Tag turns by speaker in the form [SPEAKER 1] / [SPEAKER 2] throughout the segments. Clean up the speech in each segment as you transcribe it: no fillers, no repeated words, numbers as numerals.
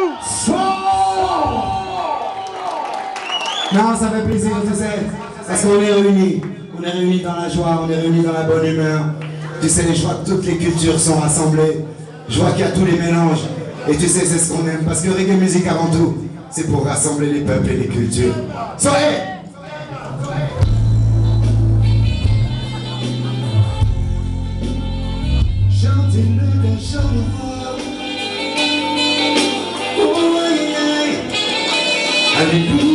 [SPEAKER 1] Non, ça fait plaisir, tu sais, parce qu'on est réunis. On est réunis dans la joie, on est réunis dans la bonne humeur. Tu sais, je vois que toutes les cultures sont rassemblées. Je vois qu'il y a tous les mélanges. Et tu sais, c'est ce qu'on aime. Parce que reggae musique, avant tout, c'est pour rassembler les peuples et les cultures. Soyez! Chantez-le d'un chant de voix. Oh, aïe, aïe. Alléluia.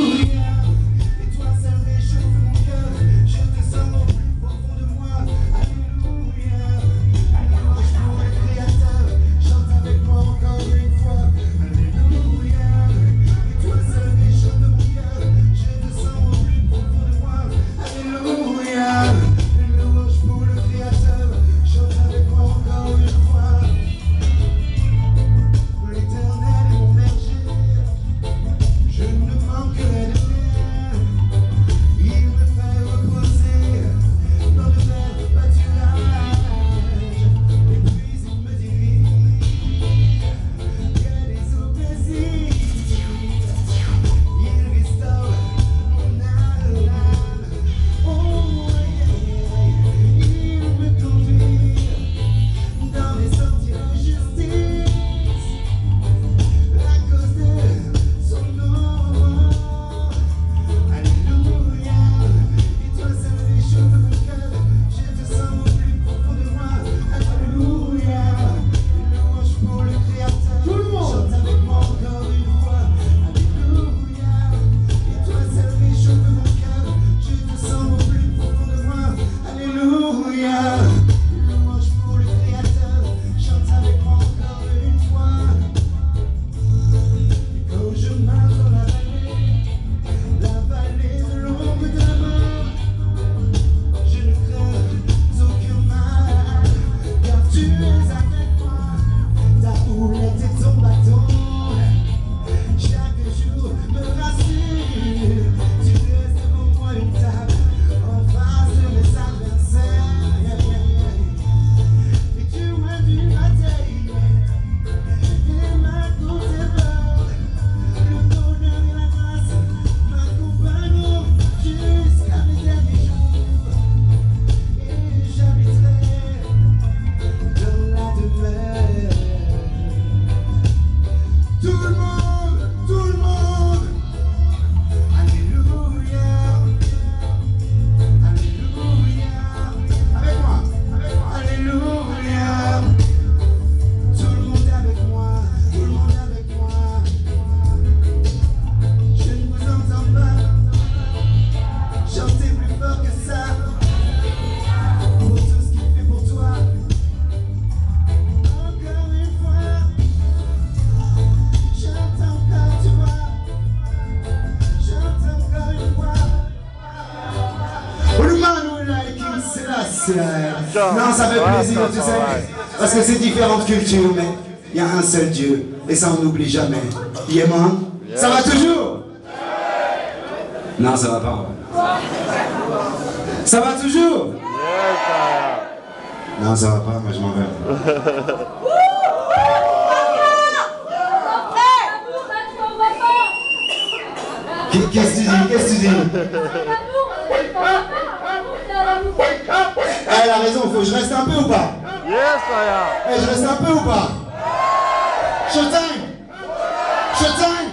[SPEAKER 1] Non, ça fait plaisir, tu sais, parce que c'est différentes cultures, mais il y a un seul Dieu, et ça on n'oublie jamais. Yéman, ça va toujours? Non, ça va pas. Ça va toujours? Non, ça va pas, moi je m'en vais. Qu'est-ce que tu dis? Qu'est-ce que tu dis? Elle a raison, faut que je reste un peu ou pas?
[SPEAKER 2] Yes, I am.
[SPEAKER 1] Je reste un peu ou pas? Showtime! Showtime!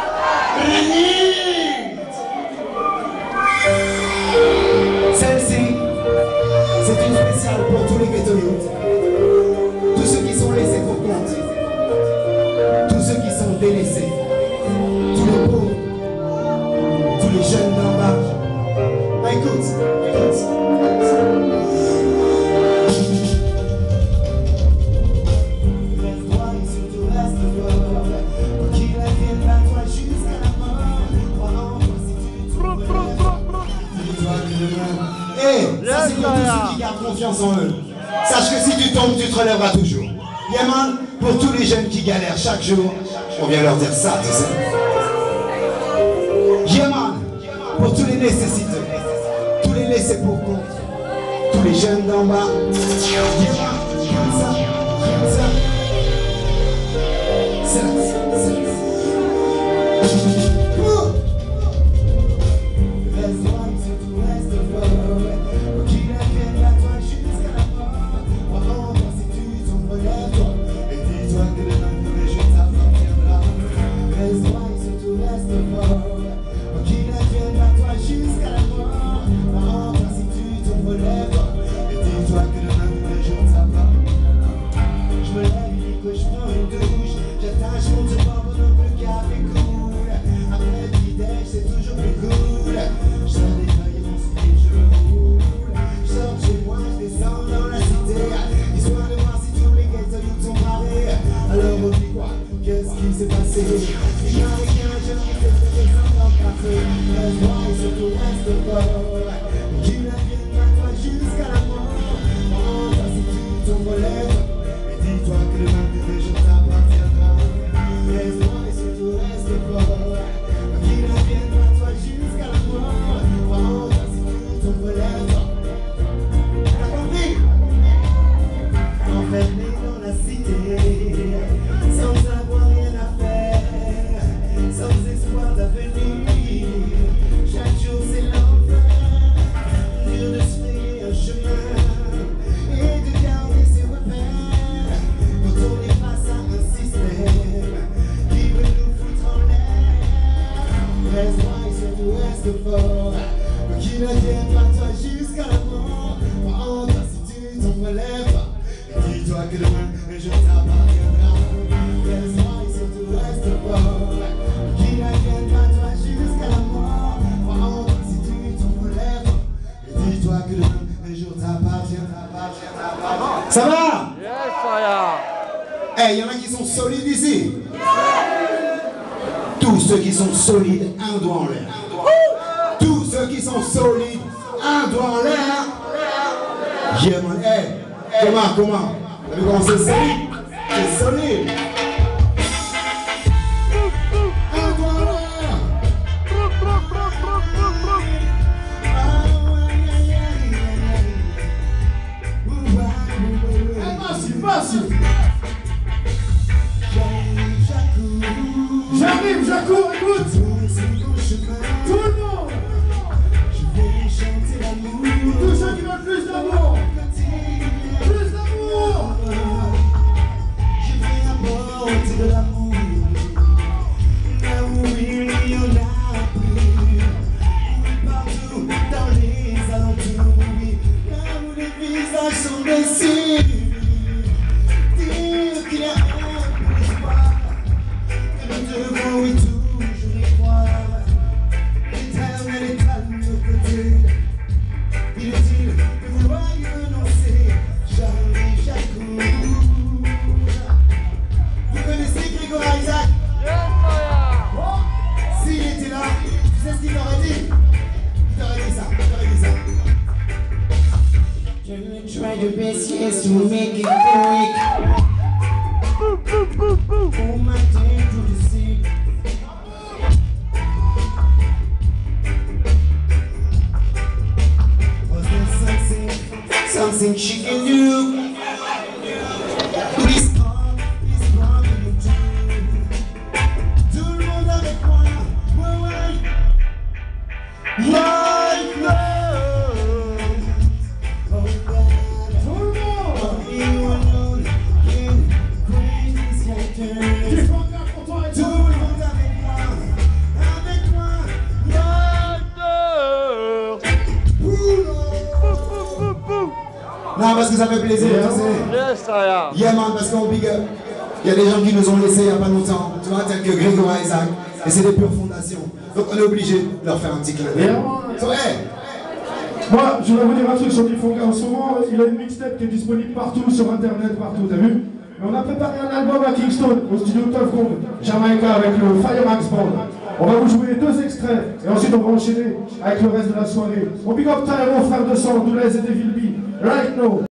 [SPEAKER 1] Celle-ci, c'est une spéciale pour tous les ghetto youths. Tous ceux qui sont laissés pour compte. Tous ceux qui sont délaissés. Tous les pauvres. Tous les jeunes d'en bas. Écoute, écoute. Ça c'est pour tous ceux qui gardent confiance en eux. Sache que si tu tombes, tu te relèveras toujours. Yaman, pour tous les jeunes qui galèrent chaque jour, on vient leur dire ça, tu sais. Yaman, pour tous les nécessiteux, tous les laissés pour compte, tous les jeunes d'en bas. Yaman, comme ça, comme ça. C'est là. Qui ne tienne pas toi jusqu'à la mort. Oh, toi si tu t'en relèves pas, dis-toi que demain un jour t'appartiendra. Laisse-moi et surtout reste fort. Qui ne tienne pas toi jusqu'à la mort. Oh, toi si tu t'en relèves pas, dis-toi que demain un jour t'appartiendra. Ça va?
[SPEAKER 2] Yes, Saya.
[SPEAKER 1] Eh, il y en a qui sont solides ici. Tous ceux qui sont solides, un doigt en l'air. Tous ceux qui sont solides, un doigt en l'air. Yeah man, hey, comment? T'as vu comment c'est solide? C'est solide. Un doigt en l'air. Facile. J'arrive, j'accours, écoute. Tout le monde. Je vais chanter l'amour. Tous ceux qui veulent plus d'amour. Plus d'amour. Je vais apporter de l'amour. Là où il y en a plus. Partout dans les alentours. Là où les visages sont blessés. Dire qu'il y a un peu d'espoir. Que nous devons y toujours y croire. L'éternel est à nos côtés. Inutile de vouloir y renoncer. J'arrive chaque jour. Vous connaissez Grégoire Isaac?
[SPEAKER 2] Yes, Saya.
[SPEAKER 1] S'il était là, tu sais ce qu'il t'aurait dit? Il t'aurait dit ça.
[SPEAKER 3] You try your best, yes, to make it weak. Oh my day to deceive.
[SPEAKER 1] Was there
[SPEAKER 3] Something she can do.
[SPEAKER 1] This heart is running to. Tout le monde avec moi. Ouais. My love. Oh God. Tout le monde. You alone can break this character. Tout le monde avec moi. Non, parce que ça fait plaisir, tu sais.
[SPEAKER 2] Yes, Saya.
[SPEAKER 1] Yeah man, parce qu'on big up. Il y a des gens qui nous ont laissés il n'y a pas longtemps, tu vois, tels que Grégoire Isaac. Et c'est des pures fondations. Donc on est obligé de leur faire un petit clin d'œil. So, hey.
[SPEAKER 4] Moi, je voulais vous dire un truc sur Difonga. En ce moment, il a une mixtape qui est disponible partout, sur internet, partout, t'as vu? Mais on a préparé un album à Kingston, au studio Tough Gong, Jamaica, avec le Firemax Band. On va vous jouer 2 extraits, et ensuite on va enchaîner avec le reste de la soirée. On big up Tyro, frère de sang, Doulez et Devil B, right now.